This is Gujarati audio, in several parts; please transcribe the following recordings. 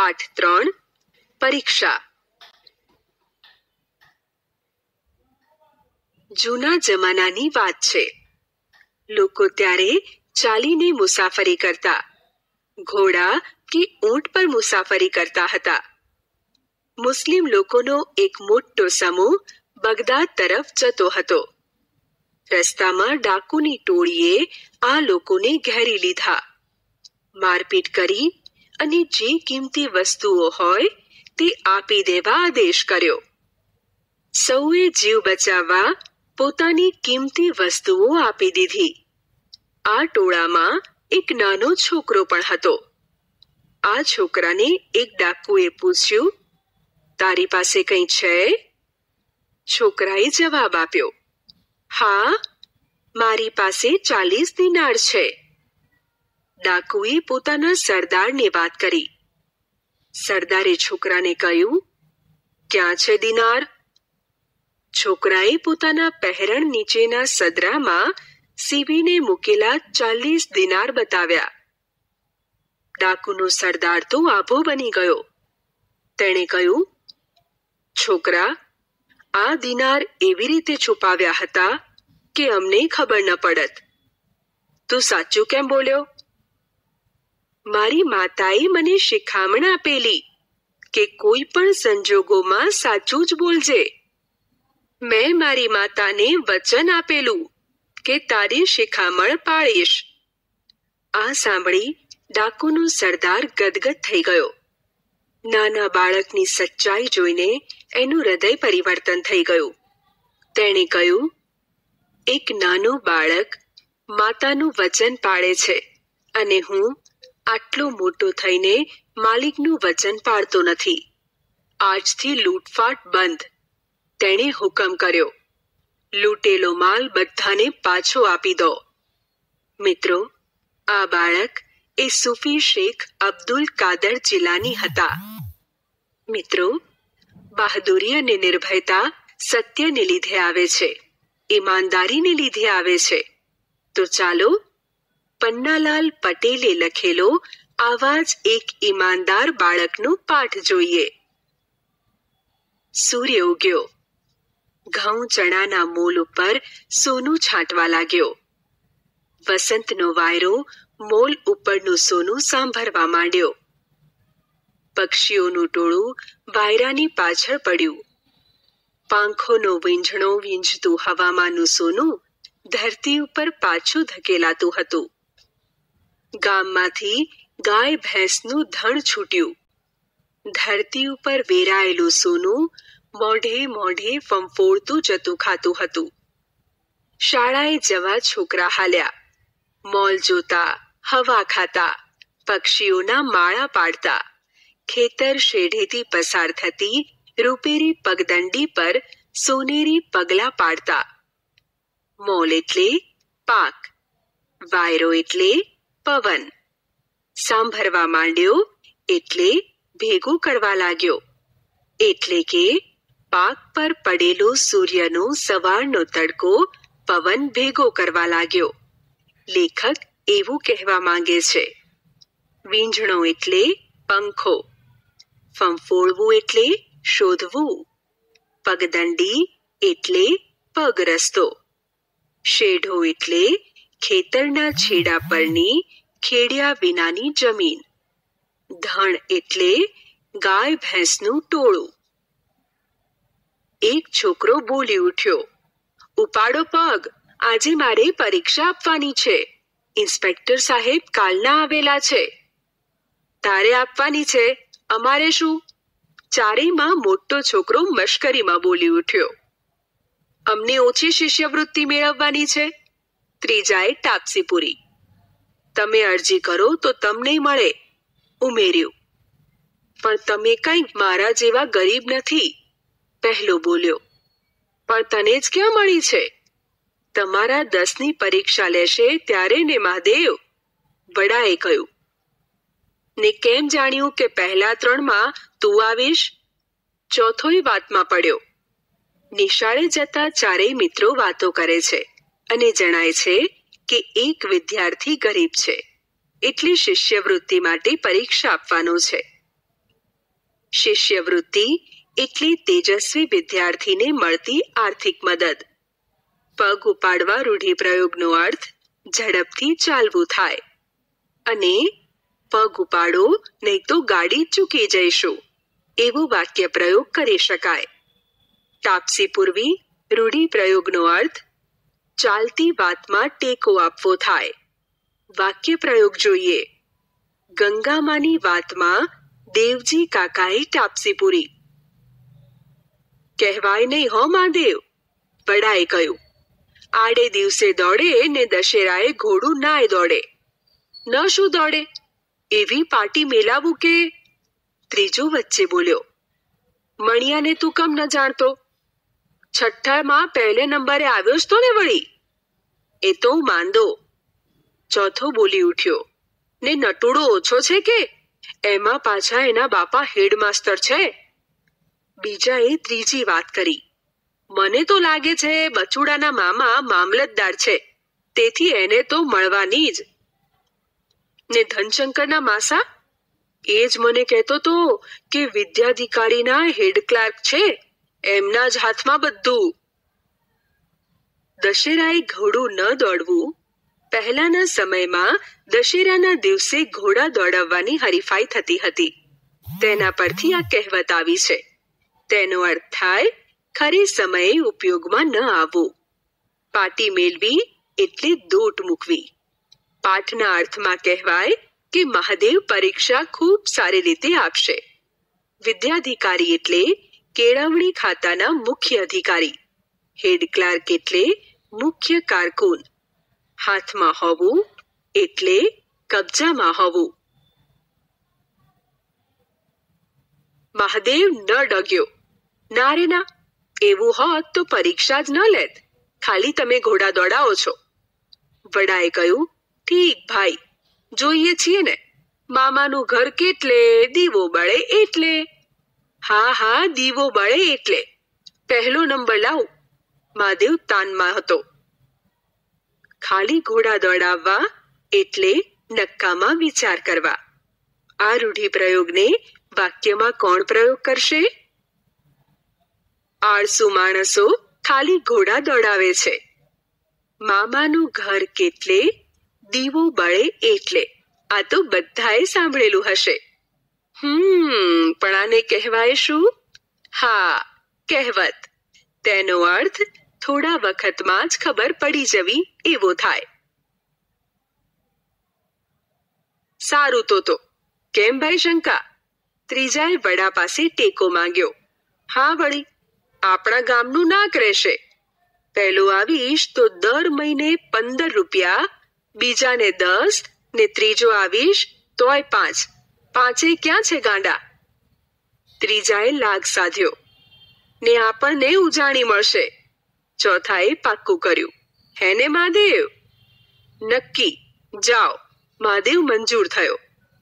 પાઠ 3 પરીક્ષા. જૂના જમાનાની વાત છે. લોકો ત્યારે ચાલીને મુસાફરી કરતા, ઘોડા કે ઊંટ પર મુસાફરી કરતા હતા. મુસ્લિમ લોકોનો એક મોટો સમૂહ બગદાદ તરફ જતો હતો. રસ્તામાં ડાકુની ટોળીએ આ લોકોને ઘેરી લીધા. મારપીટ કરી અને જે કિંમતી વસ્તુઓ હોય તે આપી દેવા આદેશ કર્યો. સૌએ જીવ બચાવવા પોતાની કિંમતી વસ્તુઓ આપી દીધી. આ ટોળામાં એક નાનો છોકરો પણ હતો. આ છોકરાને એક ડાકુએ પૂછ્યું, તારી પાસે કંઈ છે? છોકરાએ જવાબ આપ્યો, હા, મારી પાસે 40 દિનાર છે. ડાકુએ પોતાના સરદારને વાત કરી. સરદારે છોકરાને કહ્યું, ક્યાં છે દિનાર? છોકરાએ પોતાના પહેરણ નીચેના સદરામાં સીવીને મૂકેલા 40 દિનાર બતાવ્યા. ડાકુનો સરદાર તો આભો બની ગયો. તેણે કહ્યું, છોકરા, આ દિનાર એવી રીતે છુપાવ્યા હતા કે અમને ખબર ન પડત. તું સાચું કેમ બોલ્યો? મારી માતાએ મને શિખામણ આપેલી કે કોઈ પણ સંજોગોમાં સાચું જ બોલજે. મેં મારી માતાને વચન આપેલું કે તારી શિખામણ પાળીશ. આ સાંભળી ડાકુનો સરદાર ગદગદ થઈ ગયો. નાના બાળકની સચ્ચાઈ જોઈને એનું હૃદય પરિવર્તન થઈ ગયું. તેણે કહ્યું, એક નાનો બાળક માતાનું વચન પાળે છે અને હું આટલો મોટો થઈને માલિકનું વચન પાળતો નથી. આજથી લૂંટફાટ બંધ. તેણે હુકમ કર્યો, લૂંટેલો માલ બધાને પાછો આપી દો. મિત્રો, આ બાળક એ સૂફી શેખ અબ્દુલ કાદર જિલાની હતા. મિત્રો, બહાદુરી અને નિર્ભયતા સત્યને લીધે આવે છે, ઈમાનદારીને લીધે આવે છે. તો ચાલો પન્નાલાલ પટેલે લખેલો આવા જ એક ઈમાનદાર બાળકનો પાઠ જોઈએ. સૂર્ય ઉગ્યો. ઘઉં ચણાના મૂલ ઉપર સોનું છાંટવા લાગ્યો. વસંતનો વાયરો મોલ ઉપરનું સોનું સાંભળવા માંડ્યો. પક્ષીઓનું ટોળું વાયરાની પાછળ પડ્યું. પાંખોનો વીંઝણો વીંઝતું હવામાંનું સોનું ધરતી ઉપર પાછું ધકેલાતું હતું. ગામમાંથી ગાય ભેંસનું ધણ છૂટ્યું. ધરતી ઉપર વેરાયેલું સોનું મોઢે મોઢે ફંફોળતું જતું ખાતું હતું. શાળાએ જવા છોકરા હાલ્યા. મોલ જોતા, હવા ખાતા, પક્ષીઓના માળા પાડતા, ખેતર શેઢેથી પસાર થતી રૂપેરી પગદંડી પર સોનેરી પગલા પાડતા. મોલ એટલે પાક, વાયરો એટલે પવન. સાંભળવા માંડ્યો એટલે ભેગું કરવા લાગ્યો. એટલે કે પાક પર પડેલો સૂર્યનો સવારનો તડકો પવન ભેગો કરવા લાગ્યો. લેખક એવું કહેવા માંગે છે. વીંઝણો એટલે પંખો, ફંફોળવું એટલે શોધવું, પગદંડી એટલે પગ રસ્તો, શેઢો એટલે ખેતરના છેડા પરની ખેડ્યા વિનાની જમીન, ધણ એટલે ગાય ભેંસનું ટોળું. એક છોકરો બોલી ઉઠ્યો, ઉપાડો પગ, આજે મારે પરીક્ષા આપવાની છે. ઇન્સ્પેક્ટર સાહેબ કાલના આવેલા છે. તારે આપવાની છે, અમારે શું? ચારેયમાં મોટો છોકરો મશ્કરીમાં બોલી ઉઠ્યો. અમને ઓછી શિષ્યવૃત્તિ મેળવવાની છે. ત્રીજાએ ટાપસી પૂરી. તમે અરજી કરો તો તમને મળે, ઉમેર્યું. પણ તમે કંઈ મારા જેવા ગરીબ નથી, પહેલો બોલ્યો. પણ તને જ ક્યાં મળી છે? તમારા 10ની પરીક્ષા લેશે ત્યારે ને મહાદેવ, વડાએ કહ્યું. ને કેમ જાણ્યું કે પહેલા 3માં તું આવીશ? ચોથોય વાતમાં પડ્યો. નિશાળે જતા ચારેય મિત્રો વાતો કરે છે અને જણાય છે કે એક વિદ્યાર્થી ગરીબ છે, એટલે શિષ્યવૃત્તિ માટે પરીક્ષા આપવાનો છે. શિષ્યવૃત્તિ એટલે તેજસ્વી વિદ્યાર્થીને મળતી આર્થિક મદદ. પગ ઉપાડવા રૂઢિપ્રયોગનો અર્થ ઝડપથી ચાલવું થાય અને પગ ઉપાડો નહીં તો ગાડી ચૂકી જઈશું એવો વાક્ય પ્રયોગ કરી શકાય. તાપસી પૂર્વી રૂઢિપ્રયોગનો અર્થ ચાલતી વાતમાં ટેકો આપવો થાય. વાક્ય પ્રયોગ જોઈએ. ગંગામાની વાતમાં દેવજી કાકાએ તાપસી પૂરી. કહેવાય નહીં હો મહાદેવ, વડાએ કહ્યું. આડે દિવસે દોડે ને દશેરાએ ઘોડું નાય દોડે. ન શું દોડે, એવી પાટી મેલાવું કે? ત્રીજો વચ્ચે બોલ્યો. મણિયાને તું કમ ન જાણતો? છઠ્ઠામાં પહેલે નંબરે આવ્યો જ તો ને વળી. એ તો માંદો. ચોથો બોલી ઉઠ્યો. ને નટુડો ઓછો છે કે? એમાં પાછા એના બાપા હેડમાસ્ટર છે. બીજાએ ત્રીજી વાત કરી. મને તો લાગે છે બચુડાના મામા મામલતદાર છે, તેથી એને તો મળવાની જ. ને ધનશંકરના માસા? એ જ મને કહેતો તો કે વિદ્યાધિકારીના હેડ ક્લાર્ક છે, એમના જ હાથમાં બધું. દશેરાએ ઘોડું ન દોડવું. પહેલાના સમયમાં દશેરાના દિવસે ઘોડા દોડાવવાની હરીફાઈ થતી હતી. તેના પરથી આ કહેવત આવી છે. તેનો અર્થ થાય ખરી સમયે ઉપયોગમાં ન આવવું. પાટી મેળવી એટલે દોટ મૂકવી. પાઠના અર્થમાં કહેવાય કે મહાદેવ પરીક્ષા ખૂબ સારી રીતે આપશે. વિદ્યાધિકારી એટલે કેળવણી ખાતાના મુખ્ય અધિકારી. હેડ ક્લાર્ક એટલે મુખ્ય કારકુન. હાથમાં હોવું એટલે કબજામાં હોવું. મહાદેવ ન ડગ્યો. ના રે ના, એવું હોત તો પરીક્ષા જ ન લેત. ખાલી તમે ઘોડા દોડાવો છો. વડાએ કહ્યું. ઠીક ભાઈ, જોઈએ છીએ ને. મામાનું ઘર કેટલે, દીવો બળે એટલે. હા હા, દીવો બળે એટલે. પહેલો નંબર લાવ. મહાદેવ તાનમાં હતો. ખાલી ઘોડા દોડાવવા એટલે નક્કામાં વિચાર કરવા. આ રૂઢિપ્રયોગને વાક્યમાં કોણ પ્રયોગ કરશે? આળસુ માણસો ખાલી ઘોડા દોડાવે છે. મામાનું ઘર કેટલે, દીવો બળે એટલે. આ તો બધાએ સાંભળેલું હશે. પણ આને કહેવાય શું? હા, કહેવત. તેનો અર્થ થોડા વખતમાં જ ખબર પડી જવી એવો થાય. સારું તો કેમ ભાઈ શંકા? ત્રીજાએ વડા પાસે ટેકો માંગ્યો. હા વળી, આપણા ગામનું નાક રહેશે. પહેલો આવીશ તો દર મહિને 15 રૂપિયા, બીજાને 10 ને ત્રીજો આવીશ તોય 5. 5 ક્યાં છે ગાંડા? ત્રીજાએ લાગ સાધ્યો. ને આપણને ઉજાણી મળશે. ચોથાએ પાક્કું કર્યું. હેને મહાદેવ? નક્કી, જાઓ. મહાદેવ મંજૂર થયો.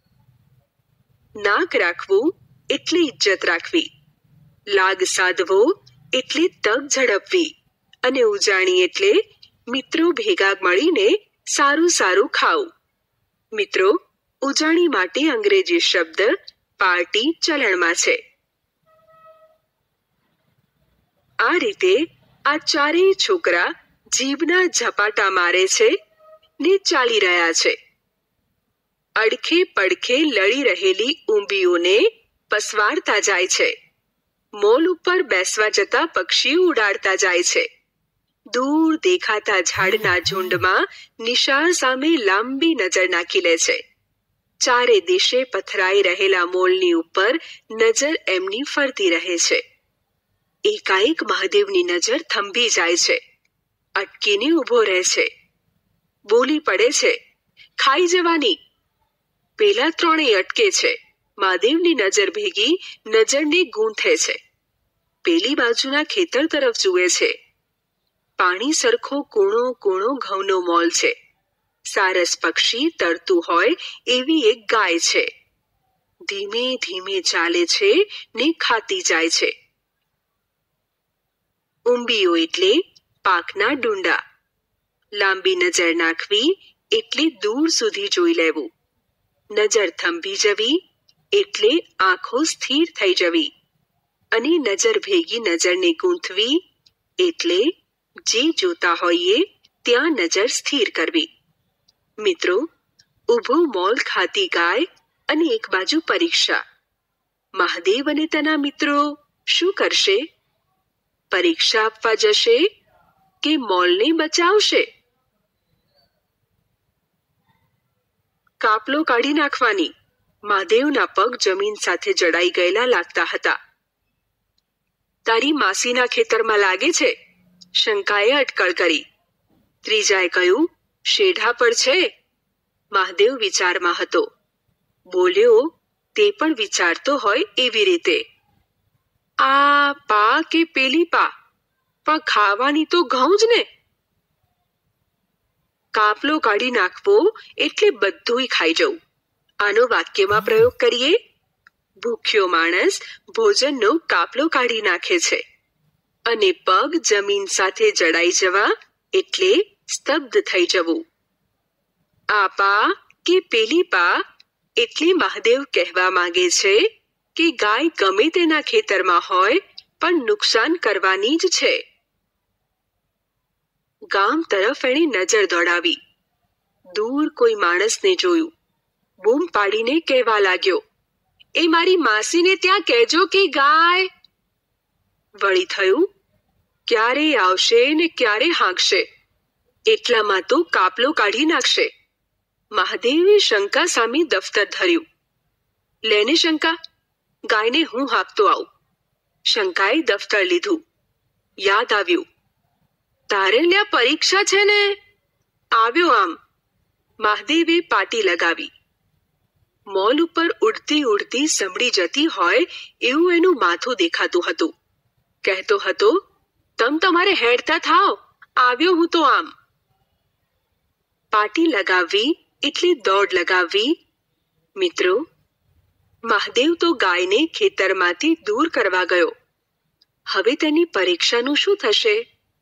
નાક રાખવું એટલે ઇજ્જત રાખવી. લાગ સાધવો એટલે તક ઝડપવી. અને ઉજાણી એટલે મિત્રો ભેગા મળીને સારું સારું ખાવું. મિત્રો, ઉજાણી માટે અંગ્રેજી શબ્દ પાર્ટી ચલણમાં છે. આ રીતે આ ચારેય છોકરા જીભના ઝપાટા મારે છે ને ચાલી રહ્યા છે. અડખે પડખે લડી રહેલી ઊંબીઓને પસવારતા જાય છે. મોલ ઉપર બેસવા જતા પક્ષીઓ ઉડાડતા જાય છે. દૂર દેખાતા ઝાડના ઝુંડમાં નિશાળ સામે લાંબી નજર નાખી લે છે. ચારે દિશે પથરાઈ રહેલા મોલની ઉપર નજર એમની ફરતી રહે છે. એકાએક મહાદેવની નજર થંભી જાય છે. અટકીને ઊભો રહે છે. બોલી પડે છે, ખાઈ જવાની. પેલા ત્રણેય અટકે છે. મહાદેવની નજર ભેગી નજરને ગૂંથે છે. પેલી બાજુના ખેતર તરફ જુએ છે. પાણી સરખો કૂણો કૂણો ઘઉંનો મોલ છે. સારસ પક્ષી તરતું હોય એવી એક ગાય છે. ધીમે ધીમે ચાલે છે ને ખાતી જાય છે. ઊંબીઓ એટલે પાકના ડુંડા. લાંબી નજર નાખવી એટલે દૂર સુધી જોઈ લેવું. નજર થંભી જવી એટલે આંખો સ્થિર થઈ જવી અને નજર ભેગી નજરને ગૂંથવી એટલે જે જોતા હોઈએ ત્યાં નજર સ્થિર કરવી. મિત્રો, ઊભો મોલ ખાતી ગાય અને એક બાજુ પરીક્ષા. મહાદેવ અને તેના મિત્રો શું કરશે? પરીક્ષા આપવા જશે કે મોલને બચાવશે? કાપલો કાઢી નાખવાની. મહાદેવના પગ જમીન સાથે જડાઈ ગયેલા લાગતા હતા. તારી માસીના ખેતરમાં લાગે છે, શંકાએ અટકળ કરી. ત્રીજાએ કહ્યું, શેઢા પર છે. મહાદેવ વિચારમાં હતો. બોલ્યો તે પણ વિચારતો હોય એવી રીતે, આ પા કે પેલી પા, પણ ખાવાની તો ઘઉં જ ને. કાપલો કાઢી નાખવો એટલે બધુંય ખાઈ જવું. આનો વાક્યમાં પ્રયોગ કરીએ. ભૂખ્યો માણસ ભોજનનો કાપલો કાઢી નાખે છે અને પગ જમીન સાથે જડાઈ જવા એટલે સ્તબ્ધ થઈ જવું. આ પા કે પેલી પા એટલે મહાદેવ કહેવા માંગે છે કે ગાય ગમે તેના ખેતરમાં હોય પણ નુકસાન કરવાની જ છે. ગામ તરફ એણે નજર દોડાવી. દૂર કોઈ માણસને જોયું. બૂમ પાડીને કહેવા લાગ્યો, એ મારી માસીને ત્યાં કહેજો કે ગાય. વળી થયું, ક્યારે આવશે ને ક્યારે હાંકશે, એટલામાં તો કાપલો કાઢી નાખશે. મહાદેવે શંકા સામે દફતર ધર્યું. લેને શંકા, ગાયને હું હાંકતો આવું. શંકાએ દફતર લીધું. યાદ આવ્યું, તારે લ્યા પરીક્ષા છે ને. આવ્યો આમ. મહાદેવે પાટી લગાવી. મોલ ઉપર ઉડતી ઉડતી સમડી જતી હોય એવું એનું માથું દેખાતું હતું. કહેતો હતો, તમ તમારે હેડતા થાવ, આવ્યો હું તો આમ. પાટી લગાવવી એટલે દોડ લગાવવી. મિત્રો, મહાદેવ તો ગાયને ખેતરમાંથી દૂર કરવા ગયો. હવે તેની પરીક્ષાનું શું થશે?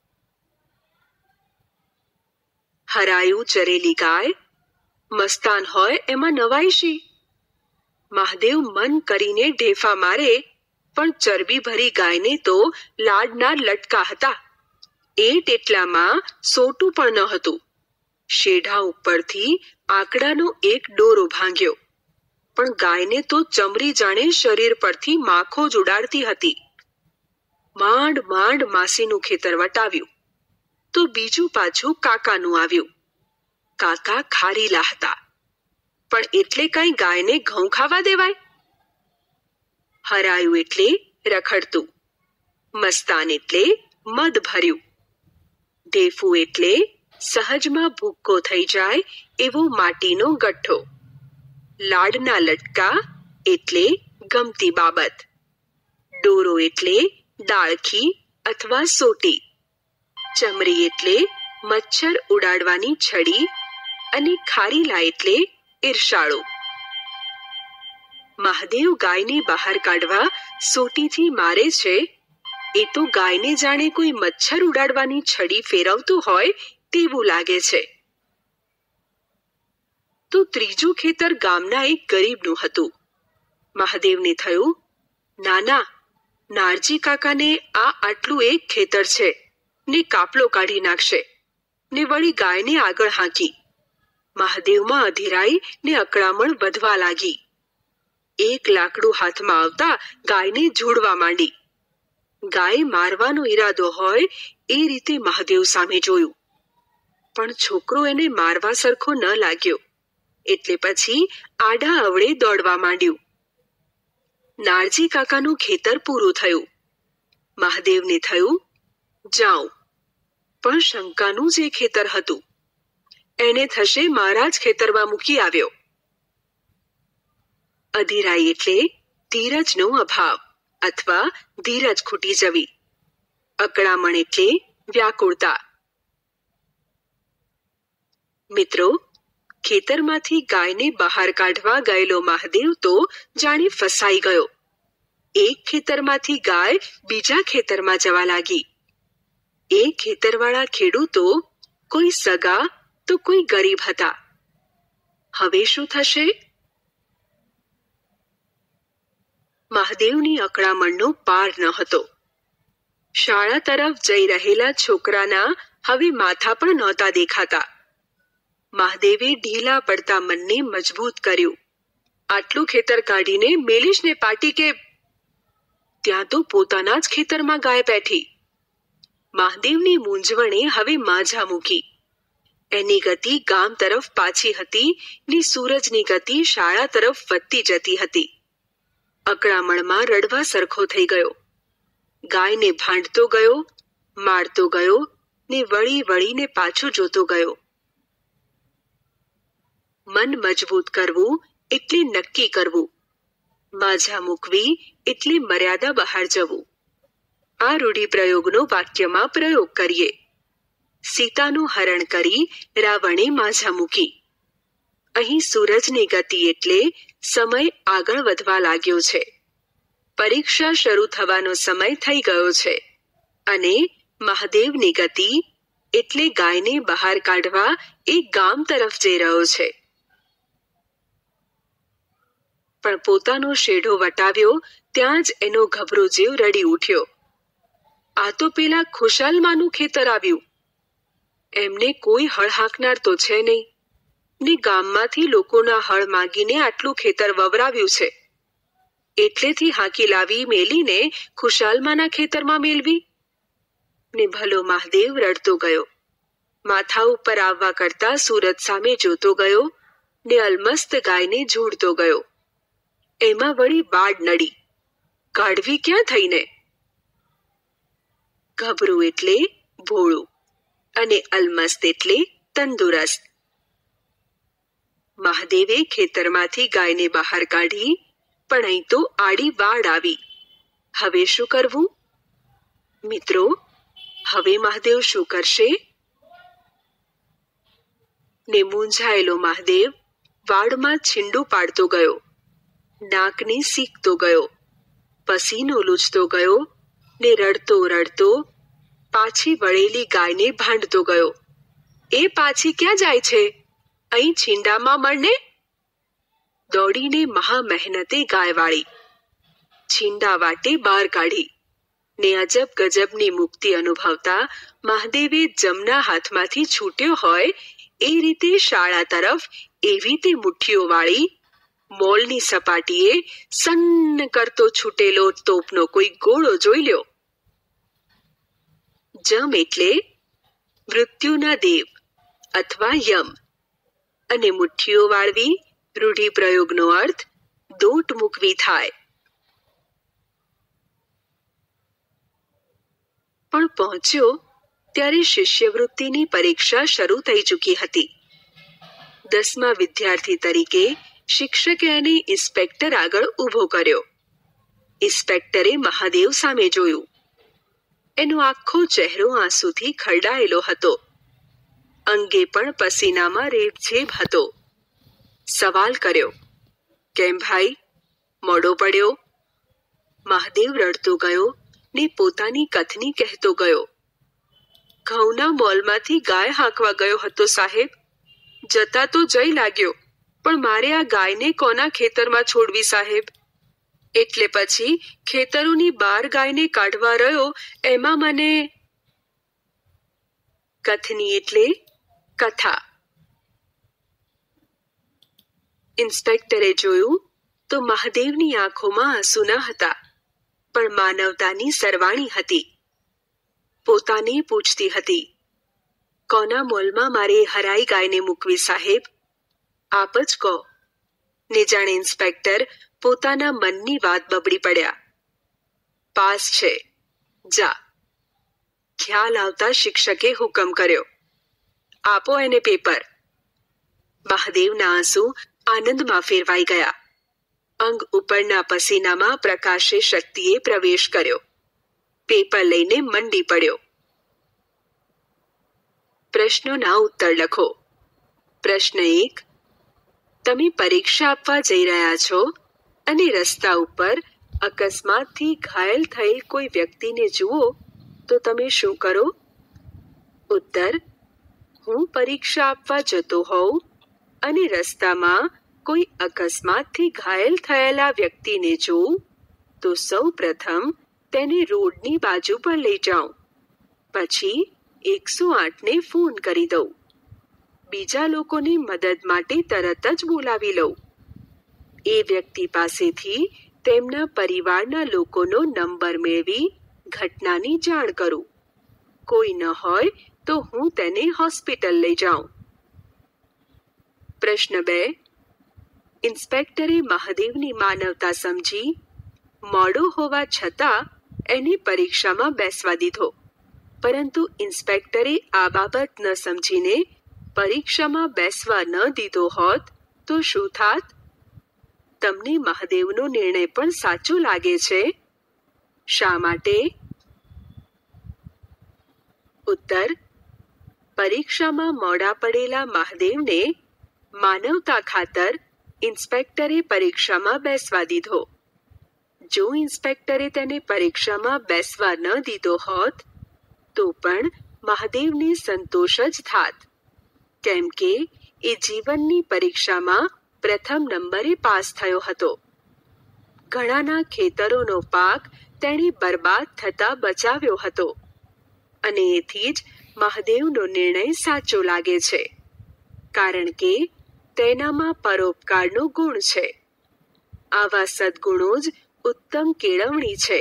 હરાયું ચરેલી ગાય, મસ્તાન હોય એમાં નવાઈ શી? મહાદેવ મન કરીને ઢેફા મારે પણ ચરબી ભરી ગાયને તો લાડના લટકા હતા. એટલામાં સોટું પણ ન હતું. શેઢા ઉપરથી આકડાનો એક ડોરો ભાંગ્યો, પણ ગાયને તો ચમરી જાણે શરીર પરથી માખો જ ઉડાડતી હતી. માંડ માંડ માસીનું ખેતર વટાવ્યું તો બીજું પાછું કાકાનું આવ્યું. કાકા ખારીલા હતા, પણ એટલે કઈ ગાયને ઘઉં ખાવા દેવાય? હરાયું એટલે રખડતું, મસ્તાન એટલે મદ ભર્યું, ઢેફું એટલે સહજમાં ભૂક્કો થઈ જાય એવો માટીનો ગઠ્ઠો, લાડના લટકા એટલે ગમતી બાબત, ડોરો એટલે ડાળખી અથવા સોટી, ચમરી એટલે મચ્છર ઉડાડવાની છડી અને ખારીલા એટલે ઈર્ષાળુ. મહાદેવ ગાયને બહાર કાઢવા સોટીથી મારે છે એ તો ગાયને જાણે કોઈ મચ્છર ઉડાડવાની છડી ફેરવતું હોય તેવું લાગે છે. તો ત્રીજું ખેતર ગામના એક ગરીબનું હતું. મહાદેવને થયું, નાના, નારજી કાકાને આટલું એક ખેતર છે ને કાપલો કાઢી નાખશે ને વળી ગાયને આગળ હાંકી. મહાદેવમાં અધીરાઈ ને અકળામણ વધવા લાગી. એક લાકડું હાથમાં આવતા ગાયને ઝૂડવા માંડી. ગાય મારવાનો ઈરાદો હોય એ રીતે મહાદેવ સામે જોયું, પણ છોકરો એને મારવા સરખો ન લાગ્યો, એટલે પછી આડા અવળે દોડવા માંડ્યું. નારજી કાકાનું ખેતર પૂરું થયું. મહાદેવને થયું, જાઉં, પણ શંકાનું જે ખેતર હતું એને થશે મારા જ ખેતરમાં મૂકી આવ્યો. અધીરાઈ એટલે ધીરજનો અભાવ અથવા ધીરજ ખૂટી જવી. અકળામણ એટલે વ્યાકુળતા. મિત્રો, ખેતરમાંથી ગાયને બહાર કાઢવા ગયેલો મહાદેવ તો જાણે ફસાઈ ગયો. એક ખેતરમાંથી ગાય બીજા ખેતરમાં જવા લાગી. એ ખેતરવાળા ખેડૂતો કોઈ સગા તો કોઈ ગરીબ હતા. હવે શું થશે? મહાદેવની અકળામણનો પાર ન હતો. શાળા તરફ જઈ રહેલા છોકરાના હવે માથા પણ નહોતા દેખાતા. મહાદેવે ઢીલા પડતા મનને મજબૂત કર્યું. આટલું ખેતર કાઢીને મેલીશ ને પાટી કે? ત્યાં તો પોતાના જ ખેતરમાં ગાય બેઠી. મહાદેવની મૂંઝવણે હવે માઝા મૂકી. એની ગતિ ગામ તરફ પાછી હતી ને સૂરજની ગતિ શાળા તરફ વધતી જતી હતી. અકળામણમાં રડવા સરખો થઈ ગયો. ગાયને ભાંડતો ગયો, મારતો ગયો ને વળી વળીને પાછું જોતો ગયો. મન મજબૂત કરવું એટલે નક્કી કરવું, માઝા મૂકવી એટલે મર્યાદા બહાર જવું. આ રૂઢિપ્રયોગનો વાક્યમાં પ્રયોગ કરીએ. સીતાનું હરણ કરી રાવણે માઝા મૂકી. અહીં સૂરજની ગતિ એટલે સમય આગળ વધવા લાગ્યો છે. પરીક્ષા શરૂ થવાનો સમય થઈ ગયો છે અને મહાદેવની ગતિ એટલે ગાયને બહાર કાઢવા એ ગામ તરફ જઈ રહ્યો છે. પણ પોતાનો શેઢો વટાવ્યો ત્યાં જ એનો ગભરો જીવ રડી ઉઠ્યો. આ તો પેલા ખુશાલમાનું ખેતર આવ્યું. એમને કોઈ હળ હાંકનાર તો છે નહીં ને ગામમાંથી લોકોના હળ માંગીને આટલું ખેતર વવરાવ્યું છે. એટલેથી હાંકી લાવી મેલીને ખુશાલમાના ખેતરમાં મેલવી ને ભલો મહાદેવ રડતો ગયો. માથા ઉપર આવવા કરતા સૂરજ સામે જોતો ગયો ને અલમસ્ત ગાયને ઝૂડતો ગયો. એમાં વળી બાડ નડી. કાઢવી ક્યાં થઈને? ગભરું એટલે ભોળું અને અલમસ્ત એટલે તંદુરસ્ત. મહાદેવે ખેતરમાંથી ગાયને બહાર કાઢી, પણ અહીં તો આડી વાડ આવી. હવે શું કરવું? મિત્રો, હવે મહાદેવ શું કરશે? ને મૂંઝાયેલો મહાદેવ વાડમાં છીંડું પાડતો ગયો, નાકની શીખતો ગયો, પસીનો લૂછતો ગયો ને રડતો રડતો પાછી વળેલી ગાયને ભાંડતો ગયો. એ પાછી ક્યાં જાય છે? અહીં છીંડામાં મળને. દોડીને મહા મહેનતે ગાય વાળી, છીંડા વાટે બહાર કાઢી ને અજબ ગજબની મુક્તિ અનુભવતા મહાદેવે જમના હાથમાંથી છૂટ્યો હોય એ રીતે શાળા તરફ એવી તે મુઠ્ઠીઓ વાળી મોલની સપાટીએ સન્ન કરતો છૂટેલો તોપનો કોઈ ગોળો જોઈ લ્યો. જમ એટલે મૃત્યુના દેવ અથવા યમ અને મુઠ્ઠીઓ વાળવી રૂઢિપ્રયોગનો અર્થ દોટ મૂકવી થાય. પણ પહોંચ્યો ત્યારે શિષ્યવૃત્તિની પરીક્ષા શરૂ થઈ ચૂકી હતી. 10મા વિદ્યાર્થી તરીકે શિક્ષકે એને ઇન્સ્પેક્ટર આગળ ઊભો કર્યો. ઇન્સ્પેક્ટરે મહાદેવ સામે જોયું. એનો આખો ચહેરો આંસુથી ખરડાયેલો હતો. અંગે પણ પસીનામાં રેબઝેબ હતો. સવાલ કર્યો, કેમ ભાઈ, મોડો પડ્યો? મહાદેવ રડતો ગયો ને પોતાની કથની કહેતો ગયો. ઘઉંના મોલમાંથી ગાય હાંકવા ગયો હતો સાહેબ. જતા તો જઈ લાગ્યો, પણ મારે આ ગાયને કોના ખેતરમાં છોડવી સાહેબ? એટલે પછી ખેતરોની બહાર ગાયને કાઢવા રહ્યો. એમાં મને કથની એટલે કથા. ઇન્સ્પેક્ટરે જોયું તો મહાદેવની આંખોમાં આંસુ ન હતા, પણ માનવતાની સરવાણી હતી. પોતાને પૂછતી હતી, કોના મોલમાં મારે હરાઈ ગાયને મૂકવી સાહેબ? આપ જ કહો. ને જાણે ઇન્સ્પેક્ટર પોતાના મનની વાત બબડી પડ્યા. પાસ છે, જા. ખ્યાલ આવતા શિક્ષકે હુકમ કર્યો, આપો એને પેપર. મહાદેવના આંસુ આનંદમાં ફેરવાઈ ગયા. અંગ ઉપરના પસીનામાં પ્રકાશે શક્તિએ પ્રવેશ કર્યો. પેપર લઈને મંડી પડ્યો. પ્રશ્નોના ઉત્તર લખો. પ્રશ્ન 1, તમે પરીક્ષા આપવા જઈ રહ્યા છો અને રસ્તા ઉપર અકસ્માતથી ઘાયલ થયેલ કોઈ વ્યક્તિને જુઓ તો તમે શું કરો? ઉત્તર, હું પરીક્ષા આપવા જતો હોઉં અને રસ્તામાં કોઈ અકસ્માતથી ઘાયલ થયેલા વ્યક્તિને જોઉં તો સૌ પ્રથમ તેને રોડની બાજુ પર લઈ જાઉં, પછી 108ને ફોન કરી દઉં, બીજા લોકોને મદદ માટે તરત જ બોલાવી લઉં, એ વ્યક્તિ પાસેથી તેમના પરિવારના લોકોનો નંબર મેળવી ઘટનાની જાણ કરું, કોઈ ન હોય તો હું તેને હોસ્પિટલ લઈ જાઉં. પ્રશ્ન 2. ઇન્સ્પેક્ટરે મહાદેવની માનવતા સમજી મોડો હોવા છતાં એને પરીક્ષામાં બેસવા દીધો, પરંતુ ઇન્સ્પેક્ટરે આ બાબત ન સમજીને પરીક્ષામાં બેસવા ન દીધો હોત તો શું થાત? તમને મહાદેવનો નિર્ણય પણ સાચો લાગે છે? શા માટે? ઉત્તર: પરીક્ષામાં મોડા પડેલા મહાદેવને માનવતા ખાતર ઇન્સ્પેક્ટરે પરીક્ષામાં બેસવા દીધો. જો ઇન્સ્પેક્ટરે તેને પરીક્ષામાં બેસવા ન દીધો હોત તો પણ મહાદેવને સંતોષ જ થાત, કેમ કે એ જીવનની પરીક્ષામાં પ્રથમ નંબરે પાસ થયો હતો. ઘણાના ખેતરોનો પાક તેણે બરબાદ થતા બચાવ્યો હતો, અને એથી જ મહાદેવનો નિર્ણય સાચો લાગે છે, કારણ કે તેનામાં પરોપકારનો ગુણ છે. આવા સદ્ગુણો જ ઉત્તમ કેળવણી છે.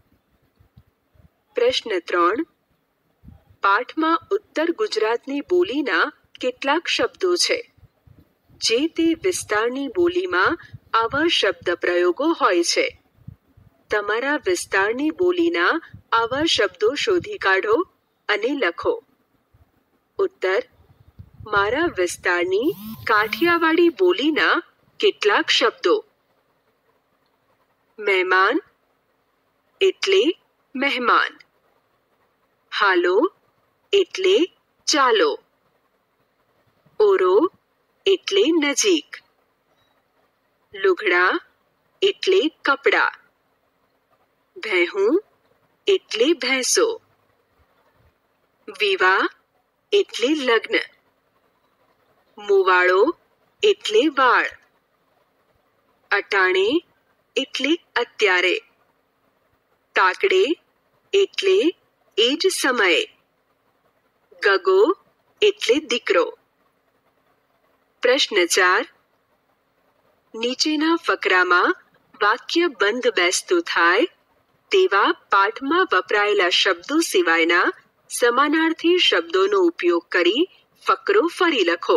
પ્રશ્ન 3. પાઠમાં ઉત્તર ગુજરાતની બોલીના કેટલાક શબ્દો છે. જે તે વિસ્તારની બોલીમાં આવા શબ્દ પ્રયોગો હોય છે. તમારા વિસ્તારની બોલીના આવા શબ્દો શોધી કાઢો અને લખો. ઉત્તર: મારા વિસ્તારની કાઠિયાવાડી બોલીના કેટલાક શબ્દો. મહેમાન એટલે મહેમાન. હાલો એટલે ચાલો. ઓરો એટલે નજીક. લુગડા એટલે કપડા. ભેહું એટલે ભેંસો. વિવાહ એટલે લગ્ન. મુવાળો એટલે વાળ. અટાણે એટલે અત્યારે. તાકડે એટલે એ જ સમયે. ગગો એટલે દીકરો. પ્રશ્ન 4. નીચેના ફકરામાં વાક્ય બંધ બેસતું થાય તેવા પાઠમાં વપરાયેલા શબ્દો સિવાયના સમાનાર્થી શબ્દોનો ઉપયોગ કરી ફકરો ફરી લખો.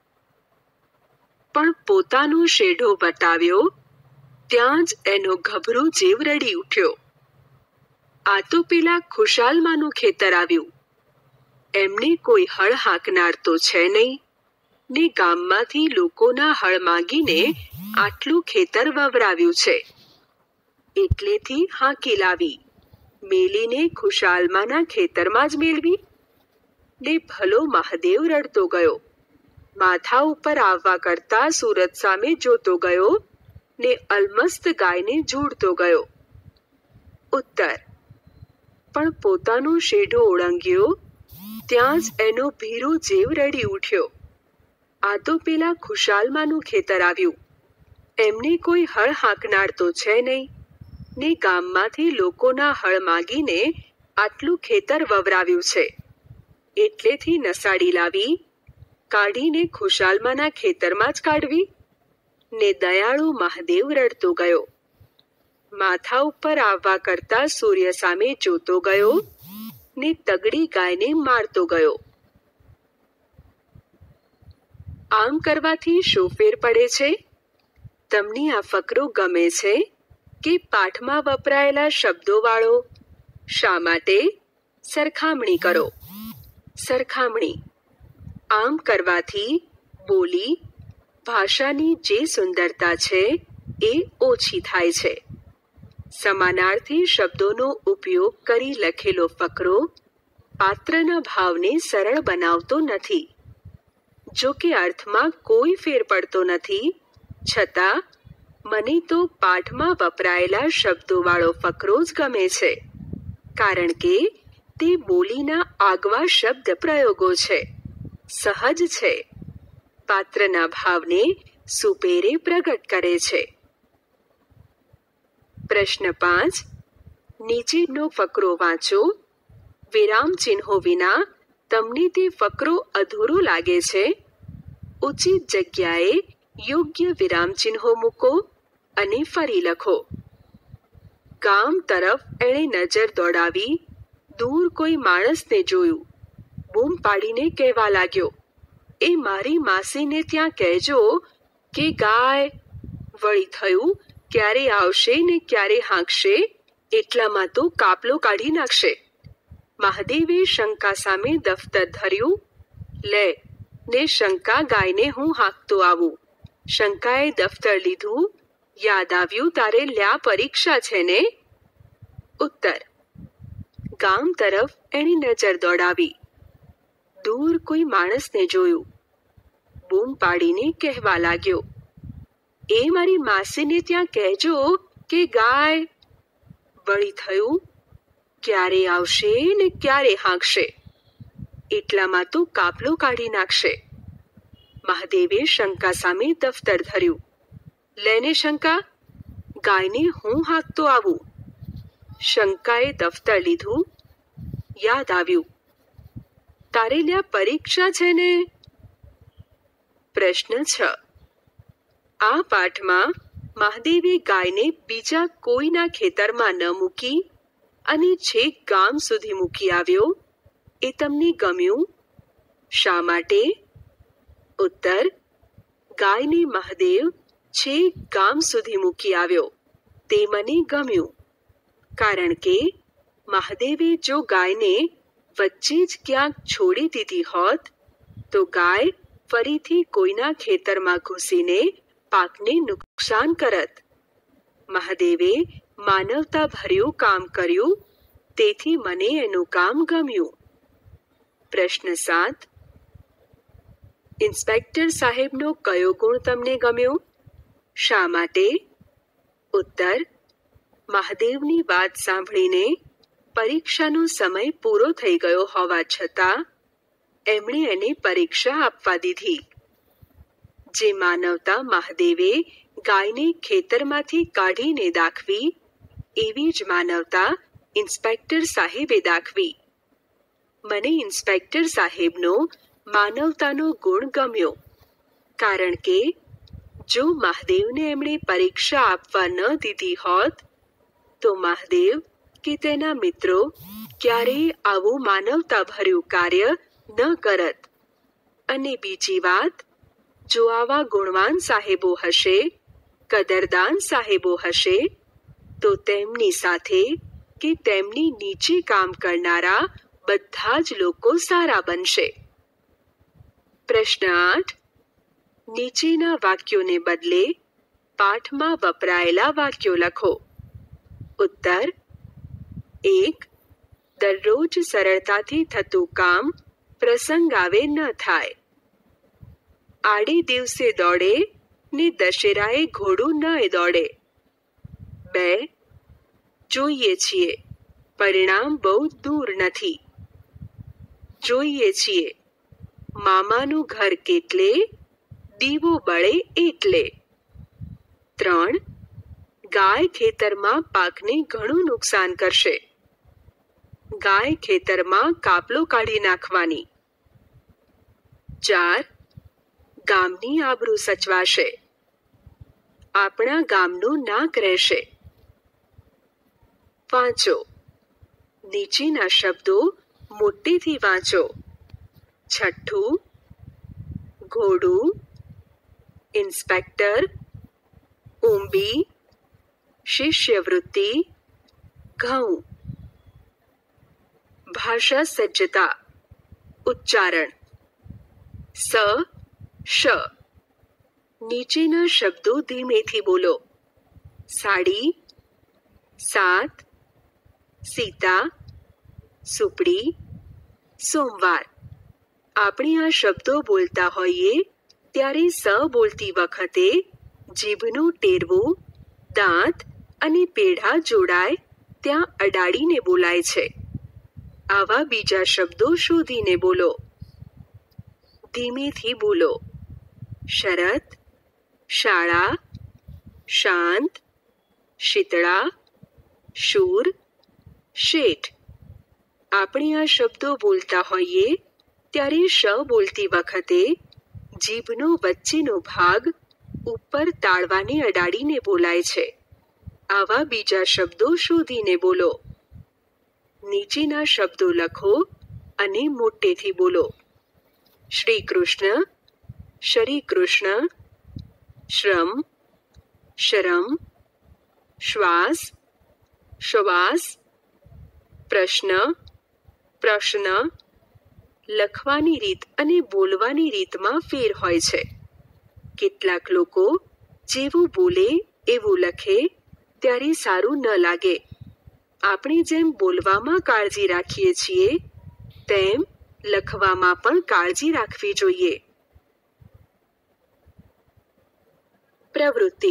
પણ પોતાનો શેઢો વટાવ્યો ત્યાં જ એનો ગભરો જીવ રડી ઉઠ્યો. આ તો પેલા ખુશાલમાનું ખેતર આવ્યું. એમને કોઈ હળ હાંકનાર તો છે નહીં, ને ગામમાંથી લોકોના હળ માંગીને આટલું ખેતર વવરાવ્યું છે. એટલેથી હાંકી લાવી, મેલીને ખુશાલમાના ખેતરમાં જ મેળવી. ને ભલો મહાદેવ રડતો ગયો. માથા ઉપર આવવા કરતા સુરત સામે જોતો ગયો, ને અલમસ્ત ગાયને જોડતો ગયો. ઉત્તર: પણ પોતાનો શેઢો ઓળંગ્યો ત્યાં જ એનો ભીરો જીવ રડી ઉઠ્યો. આ તો પેલા ખુશાલમાનું ખેતર આવ્યું. એમને કોઈ હળ હાંકનાર તો છે નહીં, ને ગામમાંથી લોકોના હળ માંગીને આટલું ખેતર વવરાવ્યું છે. એટલેથી નસાડી લાવી, કાઢીને ખુશાલમાના ખેતરમાં જ કાઢવી. ને દયાળુ મહાદેવ રડતો ગયો. માથા ઉપર આવવા કરતા સૂર્ય સામે જોતો ગયો, ને તગડી ગાયને મારતો ગયો. આમ કરવાથી શું ફેર પડે છે? તમને આ ફકરો ગમે છે કે પાઠમાં વપરાયેલા શબ્દોવાળો? શા માટે? સરખામણી કરો. સરખામણી. આમ કરવાથી બોલી, ભાષાની જે સુંદરતા છે એ ઓછી થાય છે. સમાનાર્થી શબ્દોનો ઉપયોગ કરી લખેલો ફકરો પાત્રના ભાવને સરળ બનાવતો નથી. જો કે અર્થમાં કોઈ ફેર પડતો નથી, છતાં મને તો પાઠમાં વપરાયેલા શબ્દોવાળો ફકરો જ ગમે છે, કારણ કે તે બોલીના આગવા શબ્દ પ્રયોગો છે, સહજ છે, પાત્રના ભાવને સુપેરે પ્રગટ કરે છે. પ્રશ્ન 5. નીચેનો ફકરો વાંચો. વિરામ ચિહ્નો વિના તમને તે ફકરો અધૂરો લાગે છે. ઉચિત જગ્યાએ યોગ્ય વિરામ ચિહ્નો મૂકો અને ફરી લખો. ગામ તરફ એણે નજર દોડાવી. દૂર કોઈ માણસને જોયું. બૂમ પાડીને કહેવા લાગ્યો, એ મારી માસીને ત્યાં કહેજો કે ગાય. વળી થયું, ક્યારે આવશે ને ક્યારે હાંકશે, એટલામાં તો કાપલો કાઢી નાખશે. મહાદેવે શંકા સામે દફતર ધર્યું. લે ને શંકા, ગાયને હું હાંકતો આવું. શંકાએ દફતર લીધું. યાદ આવ્યું, તારે લ્યા પરીક્ષા છે ને? ઉત્તર. ગામ તરફ એણે નજર દોડાવી. દૂર કોઈ માણસને જોયું. બૂમ પાડીને કહેવા લાગ્યો, એ મારી માસીને ત્યાં કહેજો કે ગાય. વળી થયું, ક્યારે આવશે ને ક્યારે હાંકશે, એટલામાં તો કાપલો કાઢી નાખશે. મહાદેવે શંકા સામે દફતર ધર્યું. લેને શંકા, ગાયને હું હાંકતો આવું. શંકાએ દફતર લીધું. યાદ આવ્યું, તારે લ્યા પરીક્ષા છે ને? પ્રશ્ન 6. આ પાઠમાં મહાદેવે ગાયને બીજા કોઈના ખેતરમાં ન મૂકી અને છેક ગામ સુધી મૂકી આવ્યો. એ તમને ગમ્યું? શા માટે? ઉત્તર. ગાયને મહાદેવ છેક ગામ સુધી મૂકી આવ્યો તે મને ગમ્યું. કારણ કે મહાદેવે જો ગાયને વચ્ચે જ ક્યાંક છોડી દીધી હોત તો ગાય ફરીથી કોઈના ખેતરમાં ઘૂસીને પાકને નુકસાન કરત. મહાદેવે માનવતા ભર્યું કામ કર્યું, તેથી મને એનું કામ ગમ્યું. પ્રશ્ન 7. ઇન્સ્પેક્ટર સાહેબનો કયો ગુણ તમને ગમ્યો? શા માટે? ઉત્તર. મહાદેવની વાત સાંભળીને પરીક્ષાનો સમય પૂરો થઈ ગયો હોવા છતાં એમણે એને પરીક્ષા આપવા દીધી. જે માનવતા મહાદેવે ગાયને ખેતરમાંથી કાઢીને દાખવી, એવી જ માનવતા ઇન્સ્પેક્ટર સાહેબે દાખવી. મને ઇન્સ્પેક્ટર સાહેબનો માનવતાનો ગુણ ગમ્યો. કારણ કે જો મહાદેવને એમણે પરીક્ષા આપવા ન દીધી હોત તો મહાદેવ કે તેના મિત્રો ક્યારેય આવું માનવતાભર્યું કાર્ય ન કરત. અને બીજી વાત, જો આવા ગુણવાન સાહેબો હશે, કદરદાન સાહેબો હશે, તો તેમની સાથે કે તેમની નીચે કામ કરનારા બધા જ લોકો સારા બનશે. પ્રશ્ન 8. નીચેના વાક્યોને બદલે પાઠમાં વપરાયેલા વાક્યો લખો. ઉત્તર. 1. દરરોજ સરળતાથી થતું કામ પ્રસંગ આવે ન થાય. આડે દિવસે દોડે ને દશેરાએ ઘોડું ન દોડે. 2. જોઈએ છીએ, પરિણામ બહુ દૂર નથી. જોઈએ છીએ, મામાનું ઘર કેટલે, દીવો બળે એટલે. 3. ગાય ખેતરમાં પાકને ઘણું નુકસાન કરશે. ગાય ખેતરમાં કાપલો કાઢી નાખવાની. 4. ગામની આબરૂ સચવાશે. આપણા ગામનું નાક રહેશે. વાંચો. નીચેના શબ્દો મોટેથી વાંચો. છઠ્ઠું, ઘોડું, ઇન્સ્પેક્ટર, ઉંબી, શિષ્યવૃત્તિ, ઘઉં. ભાષા સજ્જતા. ઉચ્ચારણ. સ, શ. નીચેના શબ્દો ધીમેથી બોલો. સાડી, સાત, સીતા, સુપડી, સોમવાર. આપણે આ શબ્દો બોલતા હોઈએ ત્યારે સ બોલતી વખતે જીભનું ટેરવું, દાંત અને પેઢા જોડાય ત્યાં અડાડીને બોલાય છે. આવા બીજા શબ્દો શોધીને બોલો. ધીમેથી બોલો. શરત, શાળા, શાંત, શીતળા, શૂર, શેઠ. આપણે આ શબ્દો બોલતા હોઈએ ત્યારે શ બોલતી વખતે જીભનો વચ્ચેનો ભાગ ઉપર તાળવાને અડાડીને બોલાય છે. આવા બીજા શબ્દો શોધીને બોલો. નીચેના શબ્દો લખો અને મોટેથી બોલો. શ્રી કૃષ્ણ, શ્રી કૃષ્ણ, શ્રમ, શરમ, શ્વાસ, શ્વાસ, પ્રશ્ન, પ્રશ્ન. લખવાની રીત અને બોલવાની રીતમાં ફેર હોય છે. કેટલાક લોકો જેવું બોલે એવું લખે ત્યારે સારું ન લાગે. આપણે જેમ બોલવામાં કાળજી રાખીએ છીએ તેમ લખવામાં પણ કાળજી રાખવી જોઈએ. પ્રવૃત્તિ.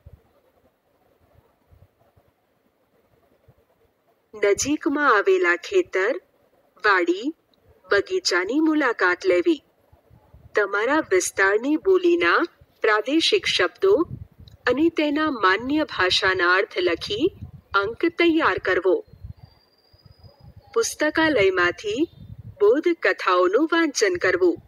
નજીકમાં આવેલા ખેતર, વાડી, બગીચાની મુલાકાત લેવી. તમારા વિસ્તારની બોલીના પ્રાદેશિક શબ્દો અને તેના માન્ય ભાષાના અર્થ લખી અંક તૈયાર કરવો. પુસ્તકાલયમાંથી બોધ કથાઓનું વાંચન કરવું.